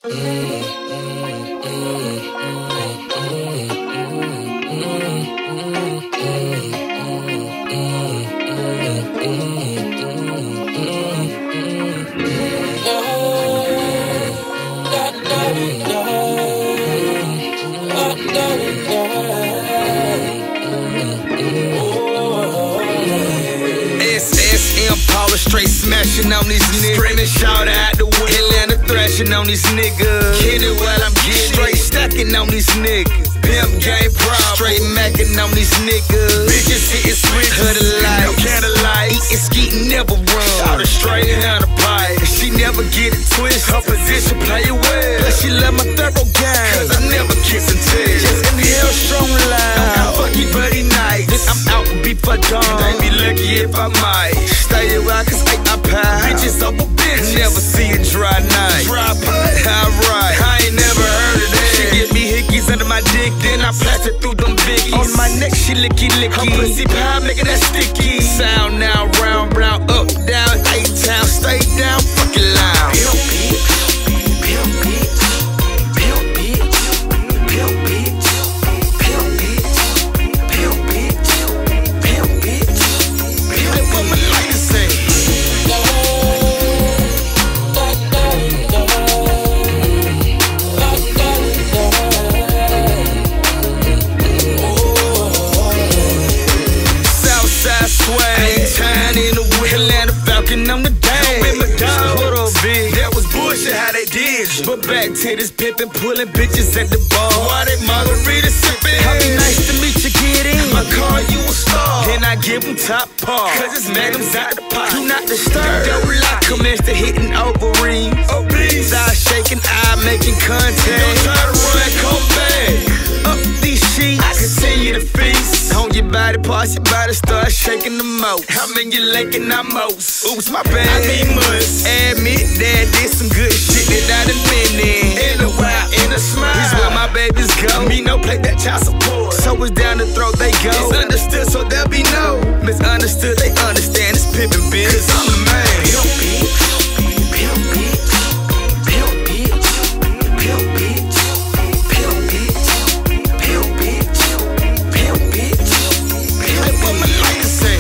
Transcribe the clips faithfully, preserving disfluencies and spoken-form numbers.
Straight smashing on these niggas, screaming shout out the window. Atlanta thrashing on these niggas, hit it while I'm getting straight stacking on these niggas. Pimp game problem, straight macking on these niggas. Bitches hitting switches, her the light, no candlelight. Eating skeet never run, shout it straight down the pipe. She never get it twisted, her position play it well. Plus she love my thorough game, cause I never kiss and tell. Just inhale strong line, I'm out for keep buddy nights. I'm out before dawn, they be lucky if I might. Stay around cause I pie. Bitches over bitches, never see a dry night. Dry pipe, alright, I ain't never heard of that. She give me hickeys under my dick, then I blast it through them biggies. On my neck she licky licky, her pussy pie making that sticky. Sound now, round, round, up, down, eight town, stay down, fucking loud. Pimp bitch, pimp bitch, pimp bitch, pimp bitch, pimp bitch, pimp bitch, pimp bitch, pimp what my life say. I'm the dame, with my dog. Hold on, big. That was bullshit how they did you. But back to this pimpin', pulling bitches at the bar. Why they margarita sippin'? How be nice to meet you, get in. My car, you a star. Then I give them top par. Cause it's magnums out the pot. Do not disturb. Double lock, commence to hitting ovaries. Obese. Eye shaking, eye making contact. Don't try to run, come back. Up these sheets, I continue to feast. On your body parts, your body start shaking the most. I'm in your lake and I'm most. Oops, my bad. I mean must admit that there's some good shit that I done been in. In a while, in a smile. Here's where my babies go. Me no play that child support. So it's down the throat they go. It's understood, so there'll be no misunderstood. They understand it's pimpin' bitch. Cause I'm the man. Pimp bitch, pimp bitch, pimp bitch, pimp bitch, pimp bitch, pimp bitch, pimp bitch, pimp what my life say.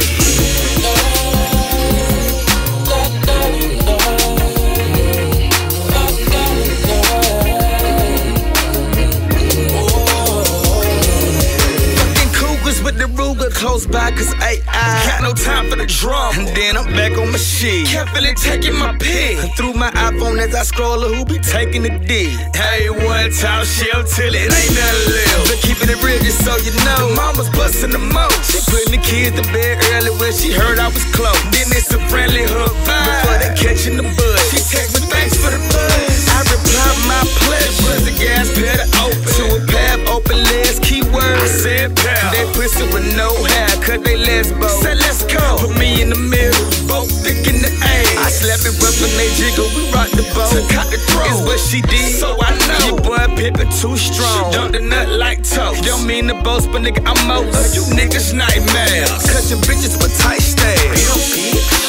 Close by cause I, I got no time for the drama. And then I'm back on my shit, carefully taking my pick. Through my iPhone as I scroll, who be taking the dick. Hey, one time shell till it ain't nothing left. But keeping it real just so you know, the mama's busting the most. She putting the kids to bed early when she heard I was close. Then it's a friendly hook vibe before they catching the buzz. She text me thanks for the buzz. I reply my pleasure. Push the gas pedal open to a path open legs. Keyword I said pal. They pussy with no hair, cause they lesbo. Said let's go. Put me in the middle, both thick in the A. I slap it rough and they jiggle. We rock the boat. Took out the throat. It's what she did, so I know. Your boy pimpin' too strong. Dump the nut like toast. Don't mean the boast, but nigga I'm most. You niggas nightmares. Cause your bitches with tight stairs.